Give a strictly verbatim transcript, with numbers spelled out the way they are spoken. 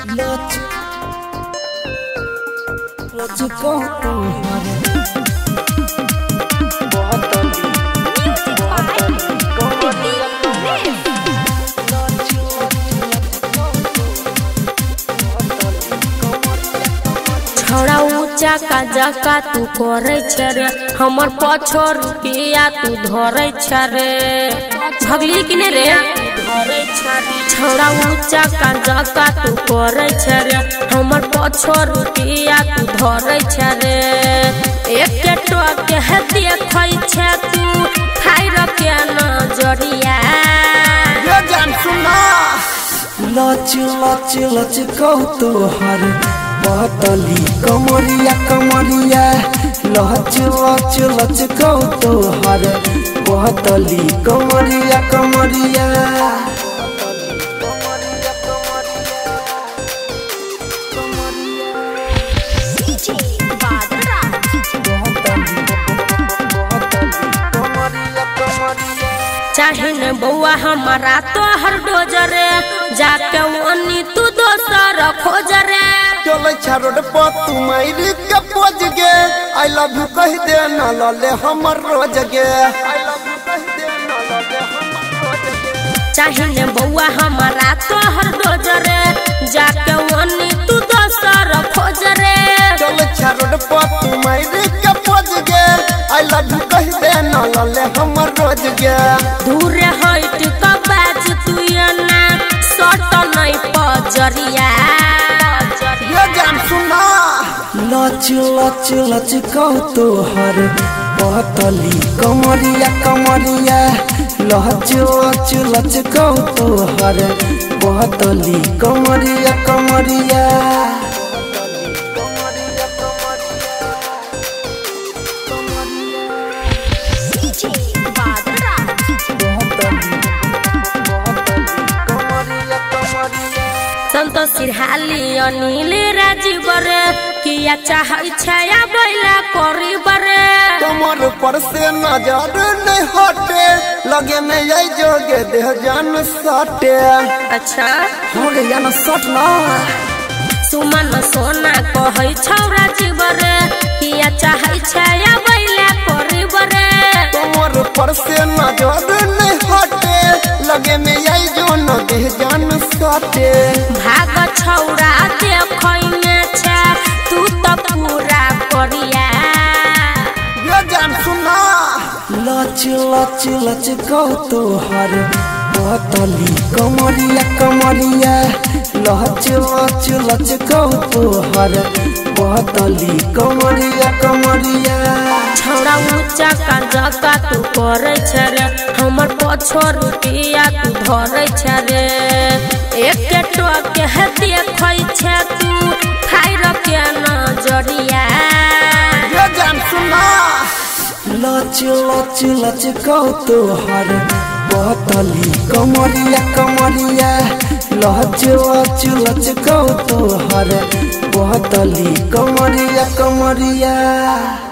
लच लच को तू हरे बहुत छौड़ा ऊंचा का जका तू करे छरे हमर पाछो रुपया तू धरे छरे भगली कि ने रे धरे छरे छौड़ा ऊंचा का जका तू करे छरे हमर पाछो रुपया तू धरे छरे एक टोक है देखै छ तू खाइ रखे नजरिया ये जान सुना लच लच लच को तू हरे पतली कमरिया कमरिया लच लच लच को तो हर पतली कमरिया कमरिया चाहे न बउआ हमारा तो हर डोजरे जाके वनी तू दोसर खोजरे चले छरोड पर तू मायरी के पोज गे आई लव यू कह दे न लले हमर रोज गे आई लव यू कह दे न लले हमर रोज गे चाहे न बउआ हमारा तो हर डोजरे जाके वनी तू दोसर खोजरे चले छरोड पर तू मायरी के पोज गे आई लव यू कह दे न लले हमर रोज गे दूर हट का बाज तू ना सट नहीं पजरिया ये जान सुना लच लच लच को तो हर पतली कमरिया कमरिया लच लच लच को तो हर पतली कमरिया कमरिया संतोष सिरहाली अनिल राजीव रे किया चाहै छया बैला करी बरे कमर पर से नजर नहीं हटे लगे में यही जोगे देह जान सटे अच्छा हो गया ना सट ना सुमन सोना कहै छौ राजीव रे किया चाहै छया बैला करी बरे कमर पर से नजर नहीं हटे लगे में यही जो न देह जान सटे भाग छौड़ा देखै में छ तू तो पूरा करिया ये जान सुना लच लच लच को तो हर पतली कमरिया कमरिया लच लच लच को तो हर पतली कमरिया कमरिया छौड़ा ऊंचा का जका तू करे छरे हमर पाछो रुपया तू धरे छरे एक टोक है देखै छ तू खाइ रखे नजरिया ये जान सुना लच लच लच को तो हर पतली कमरिया कमरिया लच लच लच को तो हर पतली कमरिया कमरिया।